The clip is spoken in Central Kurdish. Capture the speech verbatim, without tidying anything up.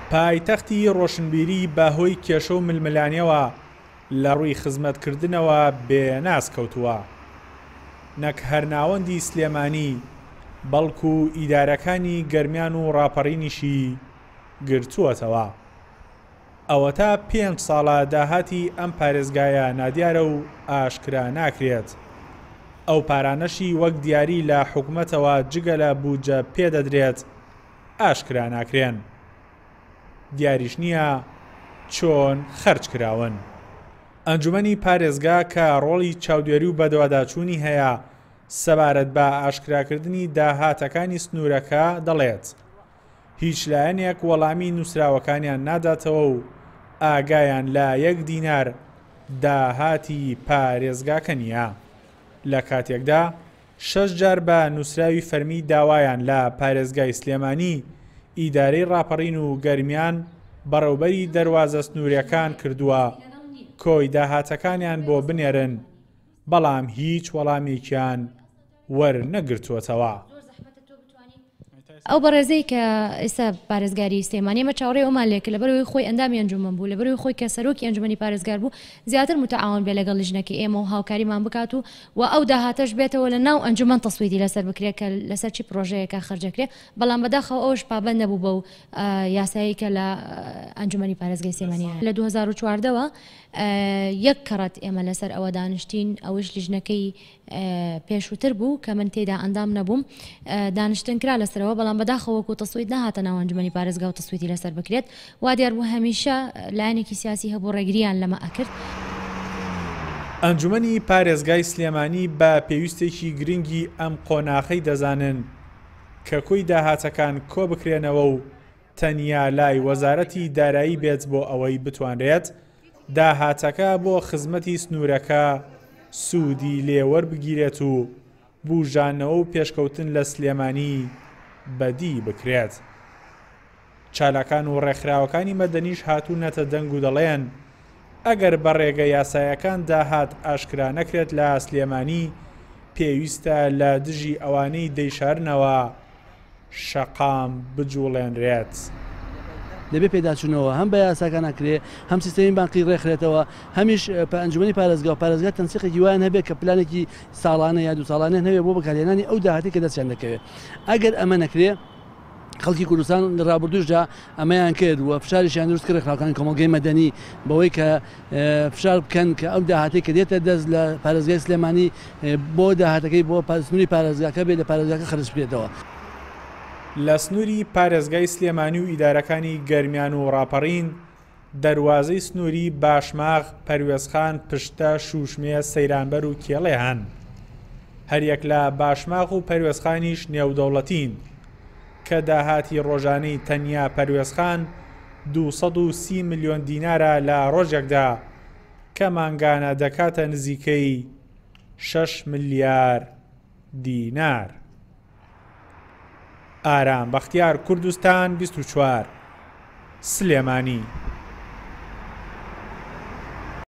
پایتەختی ڕۆشنبیری بەهۆی کێشە و ململانیەوە لە ڕووی خزمەتکردنەوە بێناس کەوتووە، نەک هەرناوەندی سلێمانی بەڵکو ئیدارەکانی گەرمیان و ڕاپەڕینیشی گرتووەتەوە. ئەوە تا پێنج ساڵە داهاتی ئەم پارێزگایە نادیارە و ئاشکرا ناکرێت. ئەو پارانەشی وەک دیاری لە حکوومەتەوە جگە لە بودجە پێدەدرێت ئاشکرا ناکرێن، دیاریش نییە چۆن خەرج کراون. ئەنجومەنی پارێزگا کە ڕۆڵی چاودێری و بەدەواداچوونی هەیە سەبارەت بە ئاشکراکردنی داهاتەکانی سنوورەکە دەڵێت هیچ لایەنێک وەڵامی نووسراوەکانیان ناداتەوە و ئاگایان لە یەک دینار داهاتی پارێزگاکە نییە. لە کاتێکدا شەش جار بە نووسراوی فەرمی داوایان لە پارێزگای سلێمانی ئیدارەی ڕاپەڕین و گەرمیان بەڕێوەبەری دەروازە سنووریەکان کردووە کۆی داهاتەکانیان بۆ بنێرن، بەڵام هیچ وەڵامێکیان وەرنەگرتووەتەوە. ئەو بەڕێزەی کە ئێستا پارێزگاری سلێمانی ئێمە چاوەڕێی ئەومان لێ کرد لەبەرەوەی خۆی ئەندامی ئەنجومەن بوو، لەبەرەوەی خۆی کە سەرۆکی ئەنجومەنی پارێزگار بوو زیاتر متعاون بێ لەگەڵ لیژنەکەی ئێمە و هاوکاریمان بکات و و ئەو داهاتەش بێتەوە لە ناو ئەنجومەن تەسویدی لەسەر بکرێت کە لەسەر چی پرۆژەیەکە خەرجەکرێت، بەڵام بەداخەوە ئەوش پابەند نەبوو بەو یاسایی کە لە ئەنجومەنی پارێزگای سلێمانی لە دوو هەزار و چواردەوە یەک کەڕەت ئێمە لەسەر ئەوە دانیشتین، ئەوش لیژنەکەی پێشووتر بوو کە من تێدا ئەندام نەبووم، دانیشتن کرا لەسەرەوە، بەڵام بەداخەوەکو تەسوید نهاتە ناو ئەنجومەنی پارێزگا و تەسویدی لەسەر بکرێت. وا دیار بوو هەمیشە لایەنێکی سیاسی هەبوو ڕێگریان لەمە ئەکرد. ئەنجومەنی پارێزگای سلێمانی بە پێویستێکی گرنگی ئەم قۆناغەی دەزانن کە کۆی داهاتەکان کۆ بکرێنەوە و تەنیا لای وەزارەتی دارایی بێت بۆ ئەوەی بتوانرێت داهاتەکە بۆ خزمەتی سنوورەکە سوودی لێوەربگیرێت و بوژانەوە و پێشکەوتن لە سلێمانی بەدی بکرێت. چالاکان و ڕێکخراوەکانی مەدەنیش هاتوونەتە دەنگ و دەڵێن ئەگەر بە ڕێگە یاسایەکان داهات ئاشکرا نەکرێت لە سلێمانی پێویستە لە دژی ئەوانەی دەیشارنەوە شەقام بجوڵێنرێت. دەبێت پێداچوونەوە هەم بە یاساکان ناکرێت، هەم سیستەمی بانقی ڕێکخرێتەوە، هەمیش ئەنجومەنی پارێزگا و پارێزگا تەنسیقێکی وایان هەبێت کە پلانێکی ساڵانە یا دوو ساڵانە هەبێت بۆ بەکارهێنانی ئەو داهاتی کە دەستیان دەکەوێت. ئەگەر ئەمە نەکرێت خەڵکی کوردستان لە ڕابردووشدا ئەمەیان کرد و فشاریشیان دروست کرد خەڵکانی کۆمەڵگەی مەدەنی بەوەی کە فشار بکەن کە ئەو داهاتی کە دێتە دەست لە پارێزگای سلێمانی بۆ داهاتەکەی بۆ سنووری پارێزگاکە بێت لە پارێزگاکە خەرج بێتەوە. لە سنووری پارێزگای سلێمانی و ئیدارەکانی گەرمیان و ڕاپەڕین دەروازەی سنووری باشماغ، پەروێزخان، پشتە، شوشمێ، سەیرانبەر و کێڵێ هەن. هەریەک لە باشماغ و پەروێزخانیش نێودەوڵەتین کە داهاتی ڕۆژانەی تەنیا پەروێزخان دوو سەد و سی ملیۆن دینارە لە ڕۆژێکدا کە مانگانە دەکاتە نزیکەی شەش ملیار دینار. ئارام بەختیار، کوردستان بیست و چوار، سلێمانی.